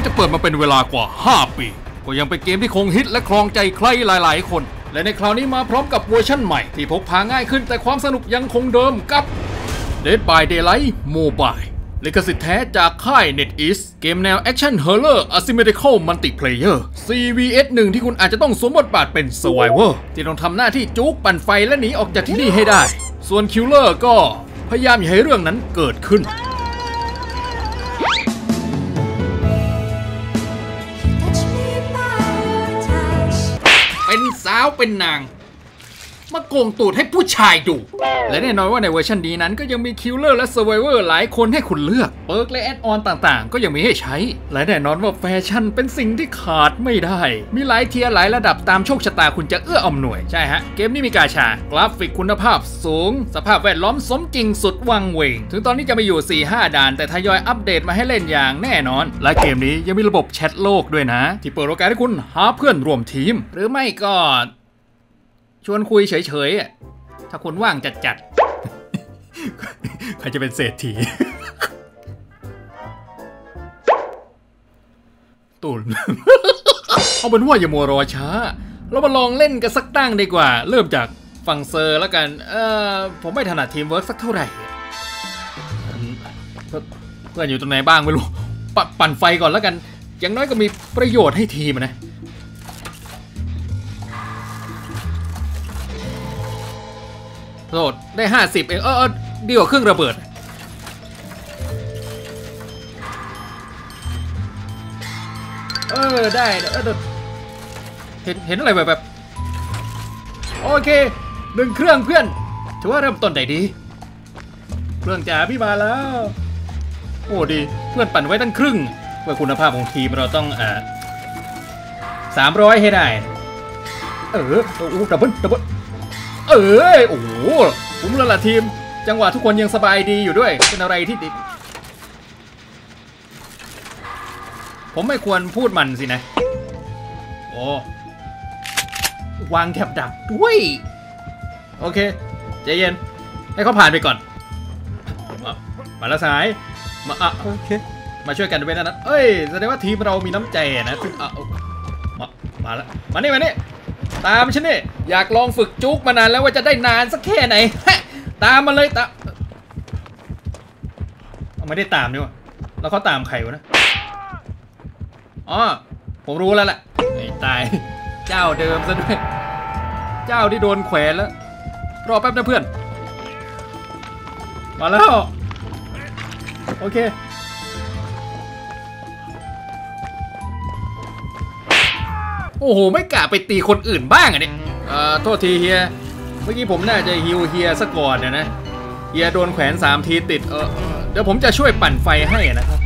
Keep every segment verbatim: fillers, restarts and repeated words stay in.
จะเปิดมาเป็นเวลากว่าห้าปีก็ยังเป็นเกมที่คงฮิตและครองใจใครหลายๆคนและในคราวนี้มาพร้อมกับเวอร์ชั่นใหม่ที่พกพาง่ายขึ้นแต่ความสนุกยังคงเดิมกับ Dead by Daylight Mobile ลิขสิทธิ์แท้จากค่าย NetEase เกมแนว Action Horror Asymmetrical Multiplayer ซี วี เอส หนึ่ง ที่คุณอาจจะต้องสวมบทบาทเป็น Survivor ที่ต้องทำหน้าที่จุกปั่นไฟและหนีออกจากที่นี่ให้ได้ส่วน Killer ก็พยายามอย่าให้เรื่องนั้นเกิดขึ้นเป็นสาวเป็นนางมาโกงตูดให้ผู้ชายดูและแน่นอนว่าในเวอร์ชันนี้นั้นก็ยังมีคิลเลอร์และเซอร์ไวเวอร์หลายคนให้คุณเลือกเปิร์กและแอดออนต่างๆก็ยังมีให้ใช้และแน่นอนว่าแฟชั่นเป็นสิ่งที่ขาดไม่ได้มีหลายเทียร์หลายระดับตามโชคชะตาคุณจะเอื้ออำนวยใช่ฮะเกมนี้มีกาชากราฟิกคุณภาพสูงสภาพแวดล้อมสมจริงสุดวังเวงถึงตอนนี้จะมาอยู่ สี่ห้า ด่านแต่ทยอยอัปเดตมาให้เล่นอย่างแน่นอนและเกมนี้ยังมีระบบแชทโลกด้วยนะที่เปิดโอกาสให้คุณหาเพื่อนร่วมทีมหรือไม่ก็ชวนคุยเฉยๆถ้าคุณว่างจัดๆ ใครจะเป็นเศรษฐี ตุ่น เอาเป็นว่าอย่ามัวรอช้าเรามาลองเล่นกันสักตั้งดีกว่าเริ่มจากฝั่งเซอร์แล้วกันเออผมไม่ถนัดทีมเวิร์กสักเท่าไหร่เพื่อนอยู่ตรงไหนบ้างไม่รู้ปปั่นไฟก่อนแล้วกันอย่างน้อยก็มีประโยชน์ให้ทีมนะโทษได้ห้าสิบเองเออดีกว่าเครื่องระเบิดเออได้เออเห็นเห็นอะไรแบบแบบโอเคหนึ่งเครื่องเพื่อนถือว่าเริ่มต้นได้ดีเครื่องจ๋าพี่มาแล้วโอ้ดีเพื่อนปั่นไว้ตั้งครึ่งเพื่อคุณภาพของทีมเราต้องอ่าสามร้อยให้ได้เออโอ้ดับเบิ้ลดับเบิ้ลเออโอ้โหผมละละทีมจังหวะทุกคนยังสบายดีอยู่ด้วยเป็นอะไรที่ดีผมไม่ควรพูดมันสินะโอ้วางแถบดักด้วยโอเคใจเย็นให้เขาผ่านไปก่อนมามาละสายมาอ่ะโอเคมาช่วยกันด้วยนะเอ้ยแสดงว่าทีมเรามีน้ำใจนะทุกอ่ะมามาละมานี่มานี่ตามฉันนี่อยากลองฝึกจุกมานานแล้วว่าจะได้นานสักแค่ไหนตามมาเลยตามไม่ได้ตามนี่วะแล้วเขาตามใครวะนะอ๋อผมรู้แล้วแหละไอ้ตายเจ้าเดิมซะด้วยเจ้าที่โดนแขวนแล้วรอแป๊บนะเพื่อนมาแล้วโอเคโอ้โหไม่กล้าไปตีคนอื่นบ้างอ่ะเนี่ยเอ่อโทษทีเฮียเมื่อกี้ผมน่าจะฮิวเฮียซะก่อนนะนะเฮียโดนแขวนสามทีติดเออเดี๋ยวผมจะช่วยปั่นไฟให้นะครับ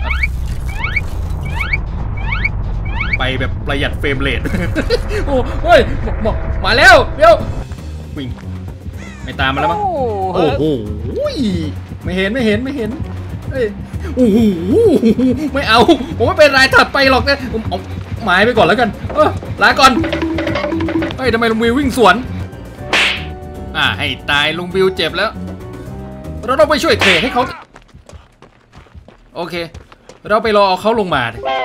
ไปแบบประหยัดเฟรมเรท โอ้เฮ้ยมาแล้วเดี๋ยววิ่งไม่ตามมาแล้วมั้งโอ้โหไม่เห็นไม่เห็นไม่เห็นเฮ้ยโอ้โหไม่เอาผมไม่เป็นไรถัดไปหรอกนะผมเอาหมายไปก่อนแล้วกันเออลาก่อนเฮ้ยทำไมลุงวิววิ่งสวนอ่าให้ตายลุงวิวเจ็บแล้วเราต้องไปช่วยเทให้เขาโอเคเราไปรอเอาเขาลงมา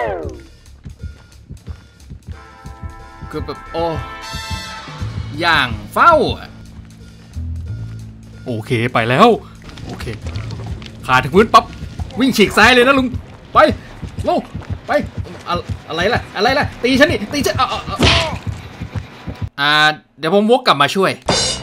คือแบบโอ้อย่างเฝ้าโอเคไปแล้วโอเคขาถึงพื้นปั๊บวิ่งฉีกซ้ายเลยนะลุงไปลงไปอะไรล่ะอะไรล่ะตีฉันนี่ตีฉันอ่าเดี๋ยวผมวกกลับมาช่วย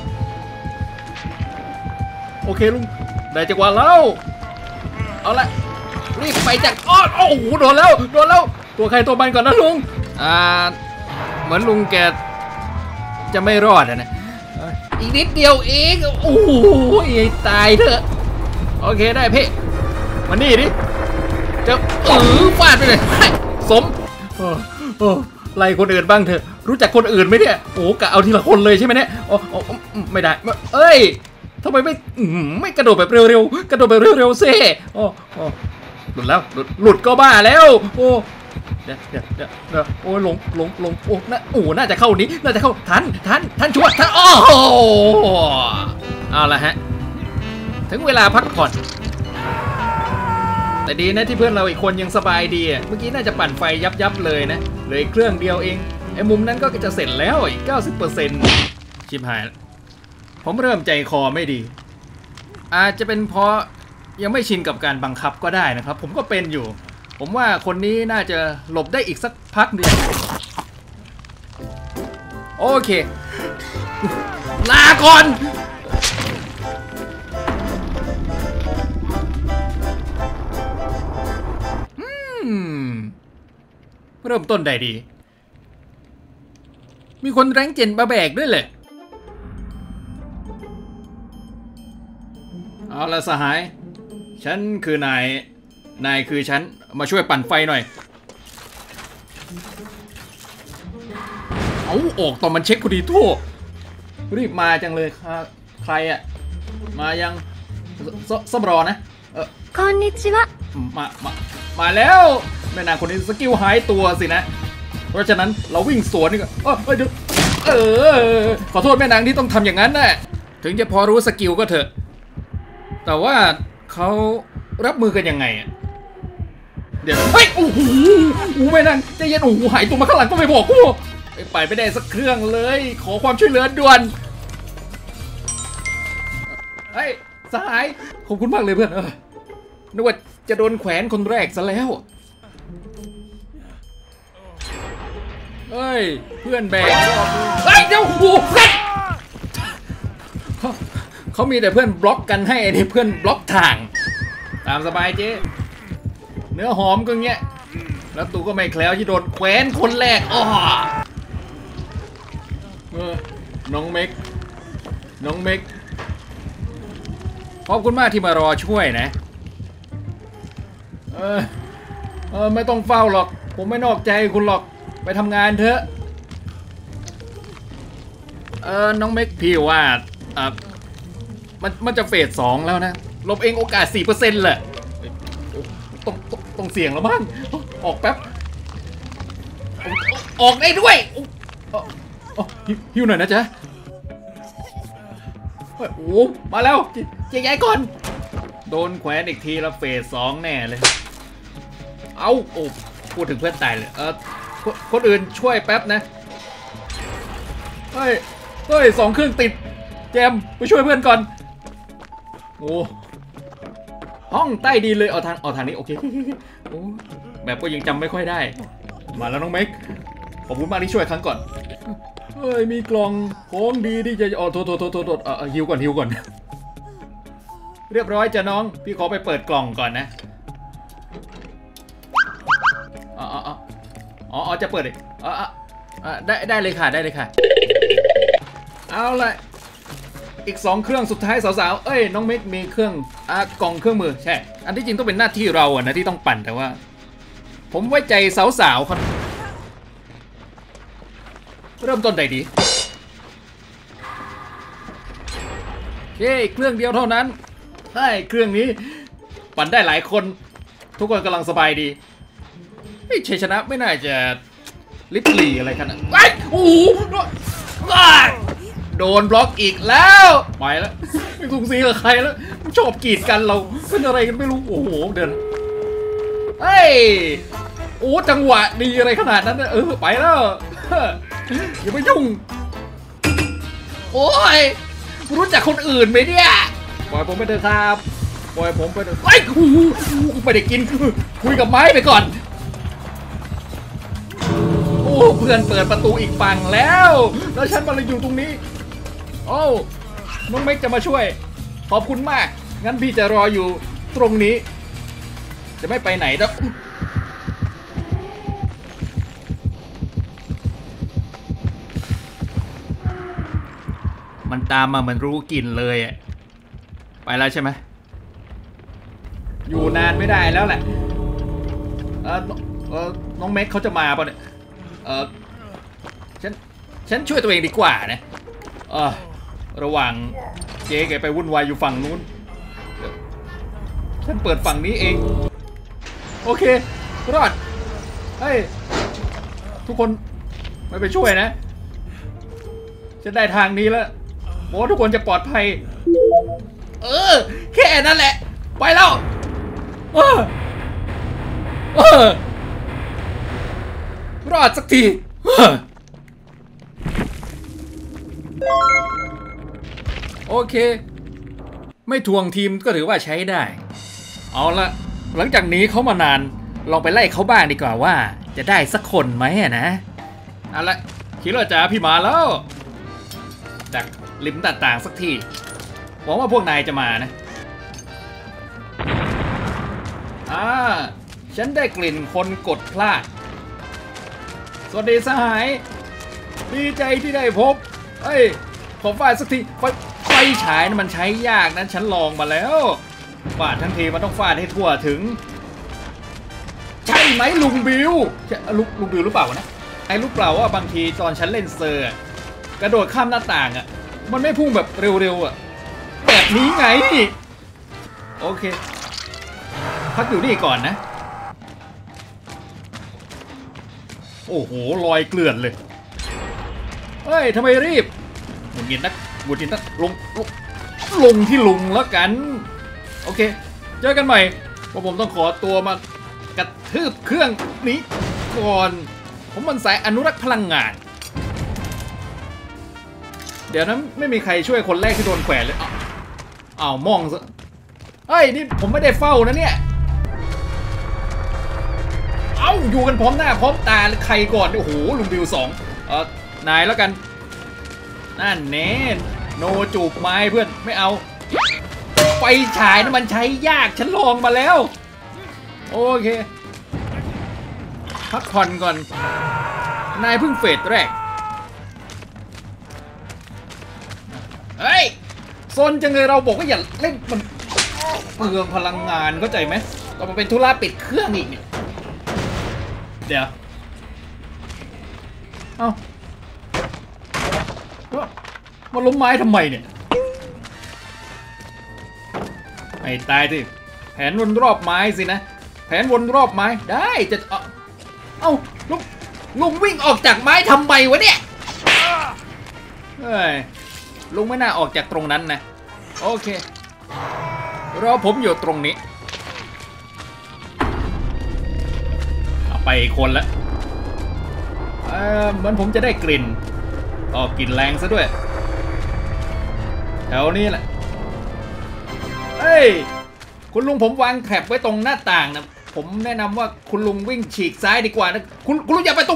โอเคลุงได้จังหวะแล้วเอาละรีบไปจากอ้อโอ้โหโดนแล้วโดนแล้วตัวใครตัวมันก่อนนะลุงอ่าเหมือนลุงแกจะไม่รอดนะอีกนิดเดียวเองโอ้โหตายเถอะโอเคได้พี่มานี่ดิจะเออฟาดไปเลยสมโอ้ไล่คนอื่นบ้างเถอะรู้จักคนอื่นไหมเนี่ยโอ้กะเอาทีละคนเลยใช่ไหมเนี่ยโอ้ไม่ได้เอ้ยทำไมไม่ไม่กระโดดแบบเร็วๆกระโดดแบบเร็วๆเซ่โอ้หลุดแล้วหลุดก็บ้าแล้วโอ้เดี๋ยวเดี๋ยวเดี๋ยวโอ้หลงหลงหลงโอ้น่าโอ้น่าจะเข้านี้น่าจะเข้าทันทันทันชัวร์ทันโอ้โหเอาละฮะถึงเวลาพักผ่อนแต่ดีนะที่เพื่อนเราอีกคนยังสบายดีอ่ะเมื่อกี้น่าจะปั่นไฟยับยับเลยนะเหลือเครื่องเดียวเองไอ้มุมนั้นก็จะเสร็จแล้วอีก เก้าสิบเปอร์เซ็นต์ ชิบหายผมเริ่มใจคอไม่ดีอาจจะเป็นเพราะยังไม่ชินกับการบังคับก็ได้นะครับผมก็เป็นอยู่ผมว่าคนนี้น่าจะหลบได้อีกสักพักเดียวโอเคลาก่อนเริ่มต้นได้ดีมีคนแรงเจนมาแบกด้วยแหละเอาละสหายฉันคือนายนายคือฉันมาช่วยปั่นไฟหน่อยเอาออกตอนมันเช็คพอดีทั่วรีบมาจังเลยใครอะมายังสมรอนะเออこんにちはมามามาแล้วแม่นางคนนี้สกิลหายตัวสินะเพราะฉะนั้นเราวิ่งสวนนี่ก็เออเดี๋ยวเออขอโทษแม่นางที่ต้องทำอย่างนั้นนะถึงจะพอรู้สกิลก็เถอะแต่ว่าเขารับมือกันยังไงอ่ะเดี๋ยวเฮ้ยโอ้โหแม่นางใจเย็นโอ้โหหายตัวมาข้างหลังก็ไม่บอกกูไปไม่ได้สักเครื่องเลยขอความช่วยเหลือด่วนเฮ้ยสหายขอบคุณมากเลยเพื่อนเออนึกว่าจะโดนแขวนคนแรกซะแล้วเฮ้ยเพื่อนแบกเฮ้ยเดี๋ยวโอ้โหเขาเขามีแต่เพื่อนบล็อกกันให้ไอ้นี่เพื่อนบล็อกทางตามสบายเจ๊เนื้อหอมก็เงี้ยแล้วตูก็ไม่แคล้วที่โดนแขวนคนแรกอ๋อเออน้องเมกน้องเมกขอบคุณมากที่มารอช่วยนะเออเออไม่ต้องเฝ้าหรอกผมไม่นอกใจคุณหรอกไปทำงานเถอะเออน้องเมกพี่ว่าอ่ะมันมันจะเฟสสองแล้วนะลบเองโอกาส สี่เปอร์เซ็นต์ แหละต้องต้องต้องเสี่ยงแล้วบ้างออกแป๊บออกได้ด้วยฮิวหน่อยนะจ๊ะโอ้โหมาแล้วเจ๊ย้ายก่อนโดนแขวนอีกทีแล้วเฟสสองแน่เลยเอาโอ้พูดถึงเพื่อนตายเลยเออคนอื่นช่วยแป๊บนะเฮ้ยเฮ้ยสองเครื่องติดแจมไปช่วยเพื่อนก่อนโอ้ห้องใต้ดินเลยเอาทางเอาทางนี้โอเคโอ้แบบก็ยังจำไม่ค่อยได้มาแล้วน้องเมกขอบคุณมากที่ช่วยครั้งก่อนเฮ้ยมีกล่องของดีที่จะอ๋อโทษโทษโทษโทษเออฮิวก่อนฮิวก่อนเรียบร้อยจ้ะน้องพี่ขอไปเปิดกล่องก่อนนะอ๋ออ๋ออ๋อจะเปิดเลยอ๋อได้ได้เลยค่ะได้เลยค่ะเอาละอีกสองเครื่องสุดท้ายสาวๆเอ้ยน้องเมกมีเครื่องอ่ะกล่องเครื่องมือใช่อันที่จริงต้องเป็นหน้าที่เราอะนะที่ต้องปั่นแต่ว่าผมไว้ใจสาวๆคนเริ่มต้นใดดีโอเคเครื่องเดียวเท่านั้นใช่เครื่องนี้ปั่นได้หลายคนทุกคนกำลังสบายดีชัยชนะไม่น่าจะลิบหลี่อะไรขนาดไอ้โอ้โหโดนบล็อกอีกแล้วไปแล้วไม่สูงสีกับใครแล้วชอบกีดกันเราเป็นอะไรกันไม่รู้โอ้โหเดินเฮ้ยโอ้จังหวะดีอะไรขนาดนั้นเออไปแล้วอย่าไปยุ่งโอ้ยรู้จักคนอื่นไหมเนี่ยปล่อยผมไปเถอะครับปล่อยผมไปเถอะไอ้กูไม่ได้กินคุยกับไม้ไปก่อนโอ้เพื่อนเปิดประตูอีกฝั่งแล้วแล้วฉันมาเลยอยู่ตรงนี้โอ้น้องเมกจะมาช่วยขอบคุณมากงั้นพี่จะรออยู่ตรงนี้จะไม่ไปไหนแล้วมันตามมาเหมือนรู้กลิ่นเลยอ่ะไปแล้วใช่ไหมอยู่นานไม่ได้แล้วแหละเออเออน้องเมกเขาจะมาป่ะเนี่ยเออฉันฉันช่วยตัวเองดีกว่านะเออระหว่างเจ๊แกไปวุ่นวายอยู่ฝั่งนู้นฉันเปิดฝั่งนี้เองโอเครอดเฮ้ยทุกคนไม่ไปช่วยนะฉันได้ทางนี้แล้วโอ้ทุกคนจะปลอดภัยเออแค่นั้นแหละไปแล้วเออเออรอดสักทีโอเคไม่ทวงทีมก็ถือว่าใช้ได้เอาละหลังจากนี้เขามานานลองไปไล่เขาบ้างดีกว่าว่าจะได้สักคนไหมนะเอาละคิดว่าจ๋าพี่มาแล้วจากริมต่างๆสักทีหวังว่าพวกนายจะมานะอ่าฉันได้กลิ่นคนกดพลาดสวัสดีสหายดีใจที่ได้พบเอ้ยขอฟาดสักทีไฟไฟฉายมันใช้ยากนะฉันลองมาแล้วฟาดทั้งทีมันต้องฟาดให้ทั่วถึงใช่ไหมลุงบิวลุงลุงบิวหรือเปล่านะไอ้รู้เปล่าว่าบางทีตอนฉันเล่นเซอร์กระโดดข้ามหน้าต่างอ่ะมันไม่พุ่งแบบเร็วๆอ่ะแบบนี้ไงโอเคพักอยู่นี่ก่อนนะโอ้โหลอยเกลื่อนเลยเฮ้ยทำไมรีบหมุนเงินนักหมุนเงินนักลงลงลงที่ลุงแล้วกันโอเคเจอกันใหม่เพราะผมต้องขอตัวมากระทืบเครื่องนี้ก่อนผมมันสายอนุรักษ์พลังงานเดี๋ยวนั้นไม่มีใครช่วยคนแรกที่โดนแขวนเลยอ้าวมองซะเฮ้ยนี่ผมไม่ได้เฝ้านะเนี่ยเอ้าอยู่กันพร้อมหน้าพร้อมตาใครก่อนโอ้โหลุงบิวสองเออนายแล้วกันนั่นเน้นโนจูบไม้เพื่อนไม่เอาไฟฉายนะมันใช้ยากฉันลองมาแล้วโอเคพักผ่อนก่อนนายเพิ่งเฟสแรกเฮ้ยโซนจังเลยเราบอกว่าอย่าเล่นมันเปลืองพลังงานเข้าใจไหมเรามาเป็นธุระปิดเครื่องอีกเนี่ยเดี๋ยวเอ้ามาล้มไม้ทำไมเนี่ยไอ้ตายสิแผนวนรอบไม้สินะแผนวนรอบไม้ได้จะเอ้าเอ้าลุงลุงวิ่งออกจากไม้ทำไมวะเนี่ยเฮ้ยลุงไม่น่าออกจากตรงนั้นนะโอเครอผมอยู่ตรงนี้เอาไปอีกคนละเออเหมือนผมจะได้กลิ่นออกกลิ่นแรงซะด้วยแถวนี้แหละเฮ้ยคุณลุงผมวางแถบไว้ตรงหน้าต่างนะผมแนะนำว่าคุณลุงวิ่งฉีกซ้ายดีกว่านะคุณคุณลุงอย่าไปตรง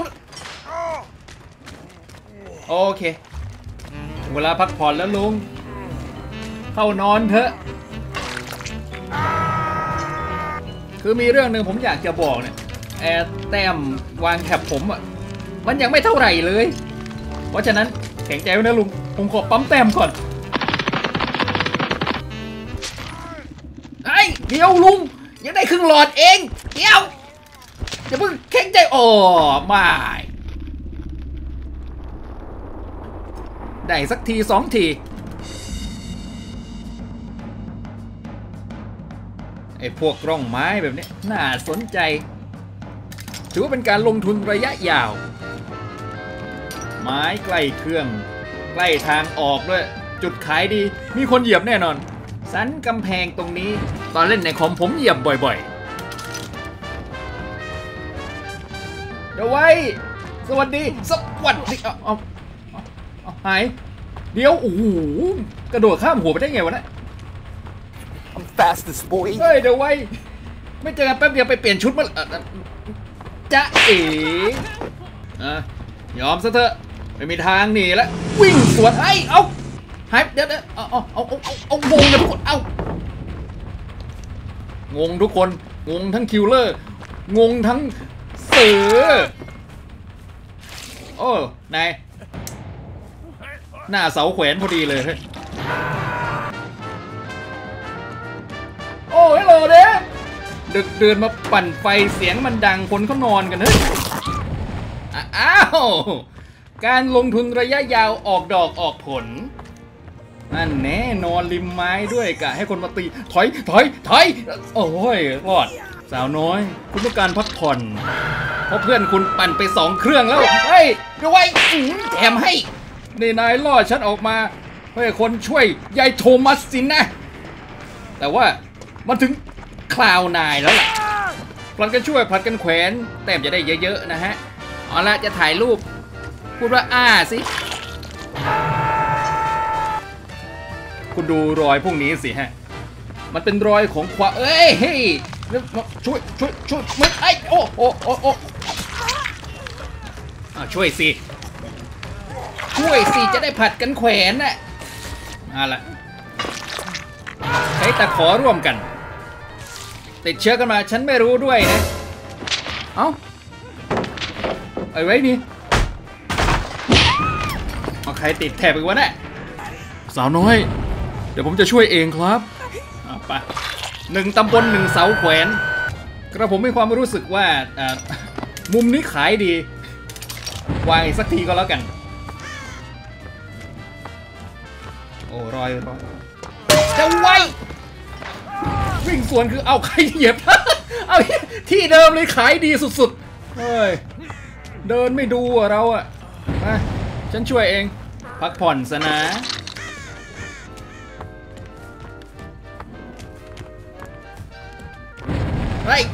โอเคเวลาพักผ่อนแล้วลุงเข้านอนเถอะคือมีเรื่องหนึ่งผมอยากจะบอกเนี่ยแอร์แต้มวางแถบผมอ่ะมันยังไม่เท่าไหร่เลยเพราะฉะนั้นแข็งใจไว้นะลุงผมขอปั๊มแต้มก่อนไอ้เดี๋ยวลุงยังได้ครึ่งหลอดเองเดี๋ยวอย่าเพิ่งแข็งใจโอ้ไม่ได้สักทีสองทีไอ้พวกกล้องไม้แบบนี้น่าสนใจถือว่าเป็นการลงทุนระยะยาวไม้ใกล้เครื่องใกล้ทางออกด้วยจุดขายดีมีคนเหยียบแน่นอนสันกำแพงตรงนี้ตอนเล่นในคอมผมเหยียบบ่อยๆเดี๋ยวไว้สวัสดีสวัสดีเอาเอาเอาหายเดี๋ยวโอ้โหกระโดดข้ามหัวไปได้ไงวะเนี่ยเฮ้ยเดี๋ยวไว้ไม่เจอกันแป๊บเดียวไปเปลี่ยนชุดมาจ๊ะเอ๋อ่ะยอมซะเถอะไม่มีทางหนีแล้ววิ่งสวนไอ้เอาหายเดี๋ยวเดี๋ยวเอาเอาเอาเอาเอางงกันทุกคนเอางงทุกคนงงทั้งคิวเลอร์งงทั้งเสือโอ้นายหน้าเสาแขวนพอดีเลยโอ้ฮัลโหลเด้ดึกเดินมาปั่นไฟเสียงมันดังคนเขานอนกันเฮ้ยอ้าวการลงทุนระยะยาวออกดอกออกผลนั่นแน่นอนริมไม้ด้วยกะให้คนมาตีถอยถอยถอยโอ้ยรอดสาวน้อยคุณต้องการพักผ่อนเพราะเพื่อนคุณปั่นไปสองเครื่องแล้วเฮ้ยด้วยแถมให้นี่นายล่อฉันออกมาเพื่อคนช่วยยายโทมัสสินนะแต่ว่ามันถึงคราวนายแล้วล่ะผลัดกันช่วยผลัดกันแขวนแต้มจะได้เยอะๆนะฮะเอาละจะถ่ายรูปพูดว่าอ้าสิคุณดูรอยพวกนี้สิฮะมันเป็นรอยของความเอ้ยเฮ้ยช่วยช่วยช่วยไม่ไอ้โอ้โอ้โอ้โอ้ช่วยสิช่วยสิจะได้ผัดกันแขวนน่ะเอาละใช้ตะขอร่วมกันติดเชื้อกันมาฉันไม่รู้ด้วยนะเอ้าไอ้ไว้นี่เอาใครติดแถบอีกวะเนี่ยสาวน้อยเดี๋ยวผมจะช่วยเองครับเอาไปหนึ่งตำบลหนึ่งเสาแขวนกระผมมีความรู้สึกว่ามุมนี้ขายดีวางอีกสักทีก็แล้วกันโอ้รอยรอยจะไววิ่งสวนคือเอาใครเหยียบเอาที่เดิมเลยขายดีสุดๆเฮ้ยเดินไม่ดูอะเราอะมาฉันช่วยเองพักผ่อนซะนะเฮ้ย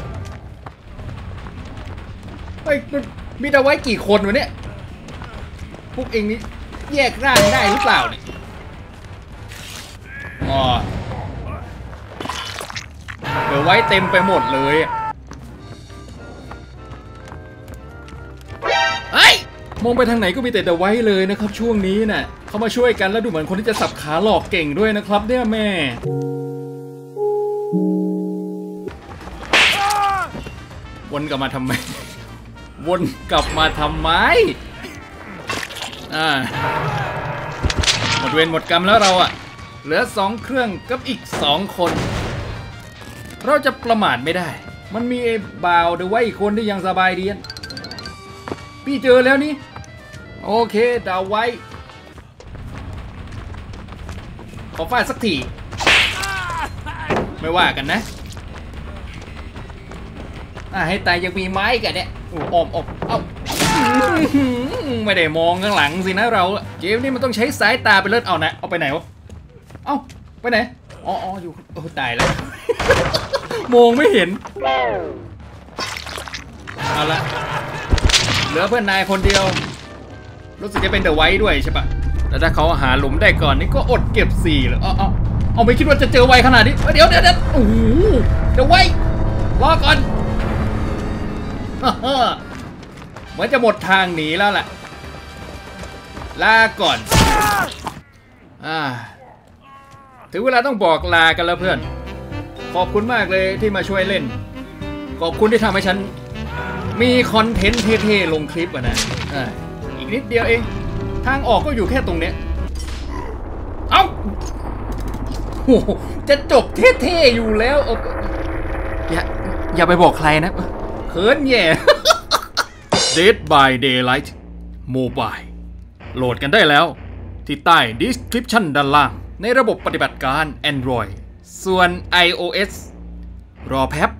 เฮ้ยมีแต่ไว้กี่คนวะเนี่ยพวกเองนี่แยกร่างได้หรือเปล่าเนี่ยอ๋อเดี๋ยวไว้เต็มไปหมดเลยเฮ้ยมองไปทางไหนก็มีแต่แต่ไว้เลยนะครับช่วงนี้น่ะเขามาช่วยกันแล้วดูเหมือนคนที่จะสับขาหลอกเก่งด้วยนะครับเนี่ยแม่วนกลับมาทำไมวนกลับมาทำไมอ่าหมดเวรหมดกรรมแล้วเราอะเหลือสองเครื่องกับอีกสองคนเราจะประมาทไม่ได้มันมีไอ้บ่าวเดี๋ยวไว้อีกคนที่ยังสบายดีพี่เจอแล้วนี่โอเคดาวไว้ขอฟาดสักทีไม่ว่ากันนะอ่าให้ตายยังมีไม้กันเนี่ยโอ้ออมออมเอ้าไม่ได้มองข้างหลังสินะเราเกมนี้มันต้องใช้สายตาไปเลิศเอานะเอาไปไหนวะเอ้าไปไหนอ๋ออ๋ออยู่โอ้ตายแล้วมองไม่เห็นเอาละเหลือเพื่อนนายคนเดียวรู้สึกจะเป็นเดอะไวท์ด้วยใช่ปะแต่ถ้าเขาหาหลุมได้ก่อนนี่ก็อดเก็บสี่เลยเอาเอาเอาไม่คิดว่าจะเจอไวขนาดนี้เดี๋ยวเดี๋ยวเดี๋ยวโอ้โหเดอะไวท์รอก่อนเหมือนจะหมดทางหนีแล้วแหละลาก่อนอ่าถึงเวลาต้องบอกลากันแล้วเพื่อนขอบคุณมากเลยที่มาช่วยเล่นขอบคุณที่ทำให้ฉันมีคอนเทนต์เท่ๆลงคลิปอ่ะนะอ่าอีกนิดเดียวเองทางออกก็อยู่แค่ตรงเนี้ยเอ้าโอ้จะจบเท่ๆอยู่แล้วอย่าอย่าไปบอกใครนะเขินแย่ Dead by Daylight Mobile โหลดกันได้แล้วที่ใต้ description ด้านล่างในระบบปฏิบัติการ Android ส่วน iOS รอแป๊บ